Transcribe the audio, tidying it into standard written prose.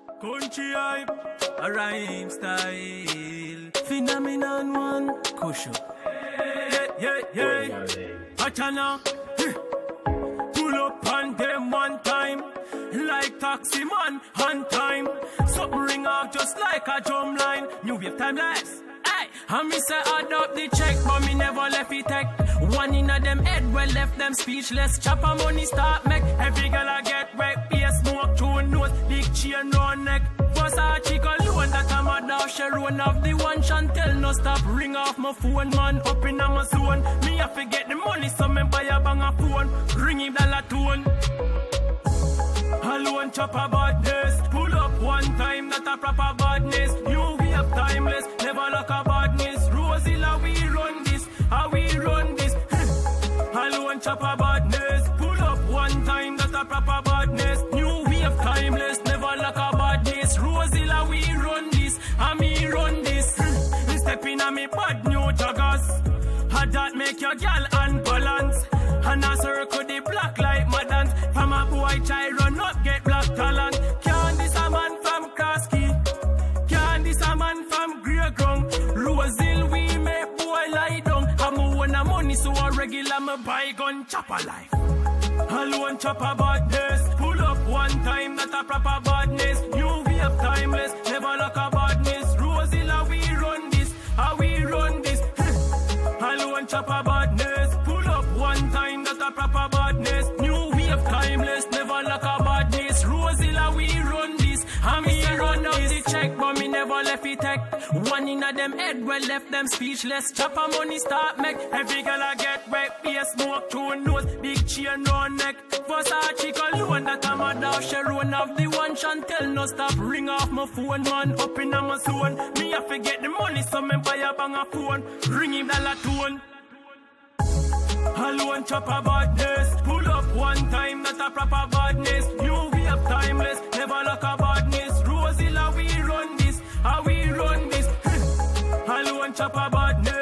Country hype, a rhyme style. Phenomenon one, cushion. Yeah. Achana, pull up on them one time. Like taxi man, on time. Something ring off just like a drum line. New wave timeless. And me say add up the check, but me never left it tech. One in a them head, well left them speechless. Chopper money start make every girl I get wrecked. Be a smoke through nose, big chain round neck. Versace alone that I'm a dash. Sharon of the one Chantel no stop. Ring off my phone, man, up in my zone. Me I forget the money, so me buy a bang a phone. Ring him dollar tone. Alone chopper badness. Pull up one time, not a proper badness. New we have timeless, never like a badness. Rosilla, we run this, how we run this. Alone chopper badness. Pull up one time, not a proper badness. New we have timeless, never like a badness. Rosilla, we run this, and me run this. Step in a me bad new joggers. Had that make your girl unbalance. And a circle the black like my dance. From a boy child run up get black talent. Can't this a man from Krasky? Can't this a man from Grey Ground? Rosehill we make boy lie down. I'm own a money so a regular me buy gun chopper life. Alone chopper badness. Pull up one time not a proper badness. New we have timeless, never like a badness. Rosehill we run this, how we run this. Alone chopper badness. Pull up one time, not a proper badness. New we have timeless, never like a badness. Rosilla, we run this, and me run up the check, but me never left it tech. One in a them head, well left them speechless. Chopper money start make every girl I get wrecked. Be a smoke through nose, big chain round neck. Versace alone that I'm a dash. Sharon of the one Chantel no stop. Ring off my phone, man, up in my zone. Me I forget the money, so me buy a bang a phone. Ring him dollar tone. Alone chopper badness. Pull up one time, not a proper badness. New we have timeless, never like a badness. Rosilla, we run this, how we run this. Alone chopper badness.